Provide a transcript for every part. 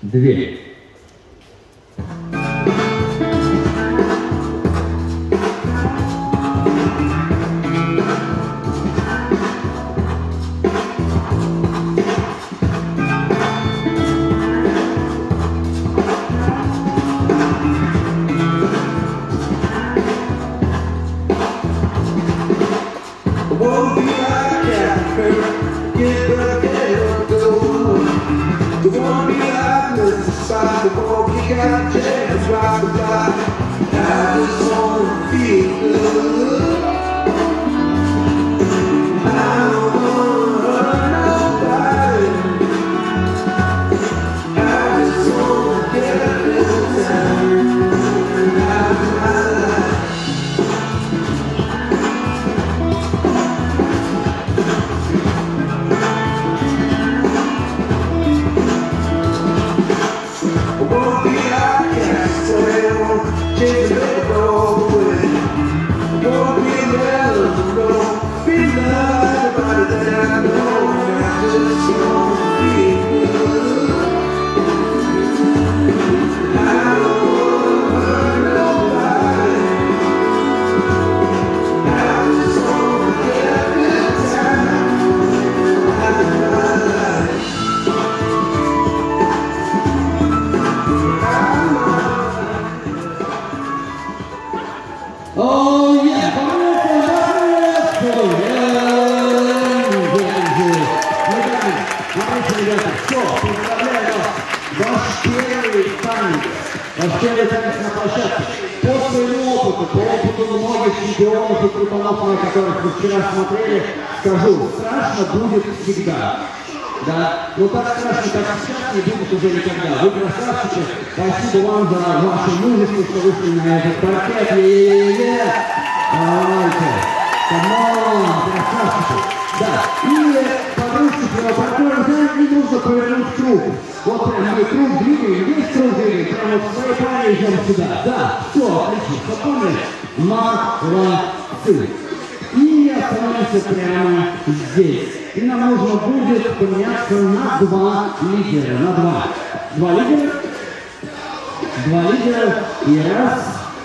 2. Скажу, страшно будет всегда. Да? Но так страшно, как сейчас, не будет уже никогда. Вы красавчики, спасибо вам за ваше мужество, что вышли на этот паркет. Давайте. Камон, красавчики. Да. И поручик, партнер, не нужно повернуть круг. Вот прям мы круг двигаем, весь круг двигаем. Прямо в своей паре идем сюда. Да, все, отлично. Запомнили? Молодцы. И остановимся прямо здесь. И нам нужно будет поменяться на 2 лидера. На 2. 2 лидера. 2 лидера. И раз.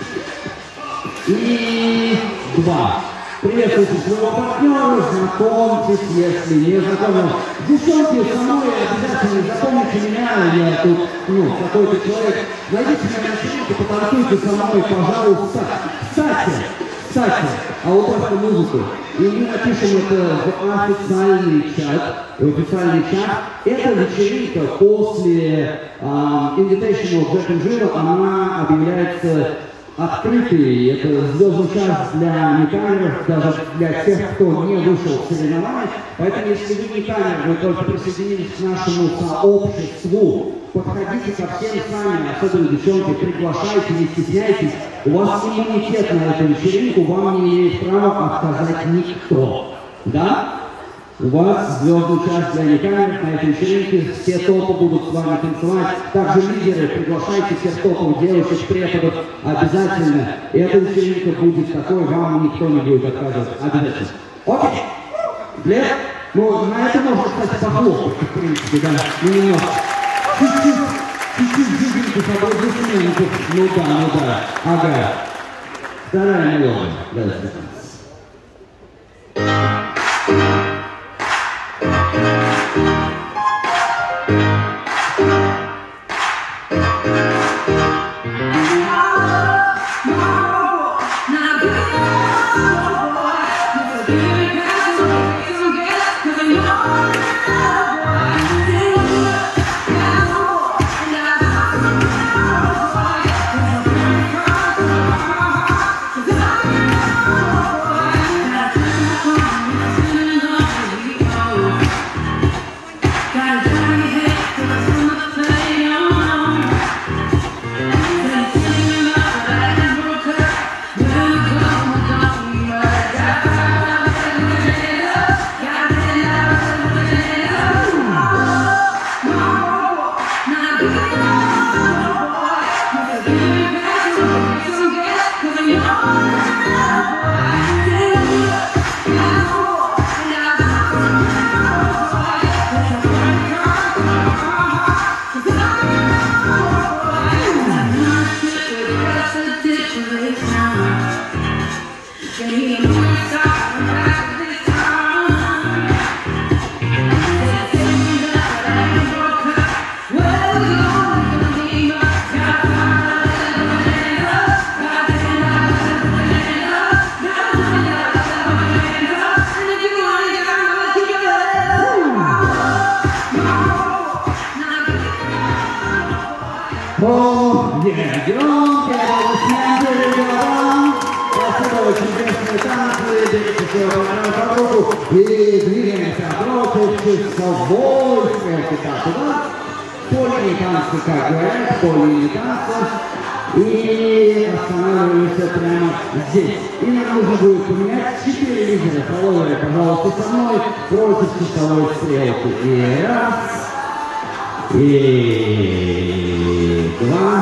И 2. Приветствуйте своего партнера, знакомьтесь, если не знакомы. Девчонки, со мной обязательно запомните меня, я тут, какой-то человек. Найдите меня на вечеринке, потанцуйте со мной, пожалуйста. Кстати, а вот эту музыку, и мы напишем это в официальный чат. Эта вечеринка после Invitational Jack and Jill, она объявляется открытый. Это звездный час для некамеров, даже для тех, кто не вышел в соревнования. Поэтому, если вы не камер, вы только присоединились к нашему сообществу, подходите ко всем сами, особенно девчонки, приглашайте, не стесняйтесь. У вас иммунитет на эту вечеринку, вам не имеет права отказать никто. Да? У вас звездный час для некамеров на этой вечеринке, все топы будут с вами танцевать. Также лидеры, приглашайте всех топовых девушек, преподов, обязательно. И эта вечеринка будет такой, вам никто не будет отказывать. Обязательно. Окей? На это можно, кстати, похлопать, в принципе, да. Немножко. Чуть-чуть двигайте собой документов. Ну да. Ага. Вторая мелодия. Дальше. Oh, О, идем, спасибо, очень интересные танцы, держите по кругу и двигаемся против часовой стрелки. Туда по линии танца, как говорят, по линии танца. И останавливаемся прямо здесь. И нам нужно будет поменять 4 лидера. Фолловеры, пожалуйста, со мной против часовой стрелки. И раз, и два,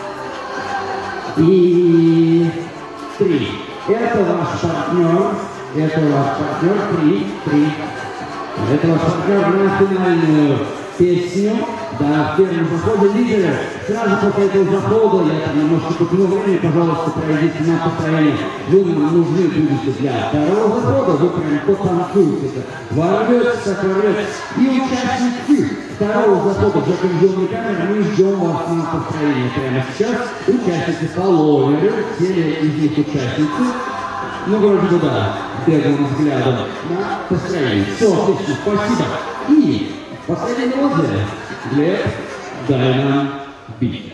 и три. Это ваш партнер. Это ваш партнер. Три. Это ваш партнер на финальную песню. Да, в первом заходе лидеры. Сразу после этого захода, я там немножко купил время, пожалуйста, пройдите на построение. Вы нам нужны будете для второго захода, вы прям потанцуете. Ворвется, так ворвется. И участники второго захода за телевизионной камерой, мы ждем вас на построение прямо сейчас. Участники фолловеры, все из них участницы. Ну, вроде бы да, беглым взглядом на построение. Все, отлично, спасибо. И последняя мелодия. Глеб, дай нам бит.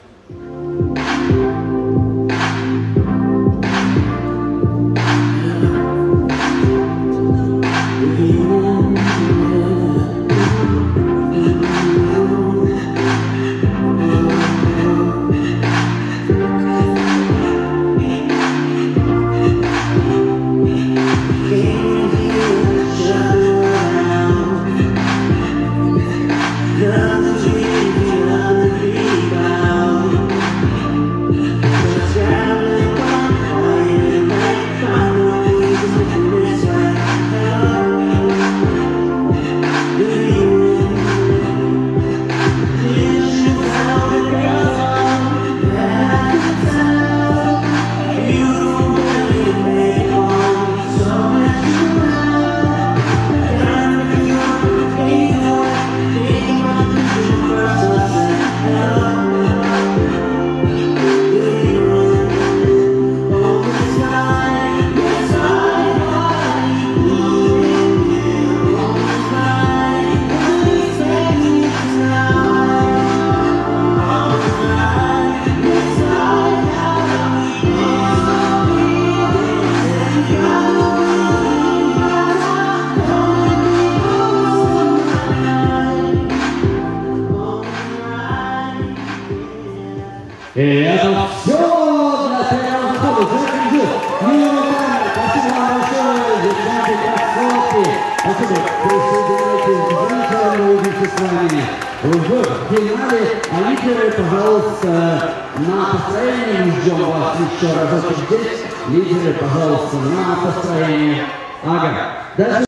И это все для первого захода. Спасибо вам большое, девчонки, красотки. Спасибо, присоединяйтесь к зрителям, увидимся с вами в финале. А лидеры, пожалуйста, на построение. Мы ждем вас еще разочек здесь. Лидеры, пожалуйста, на построение. Ага.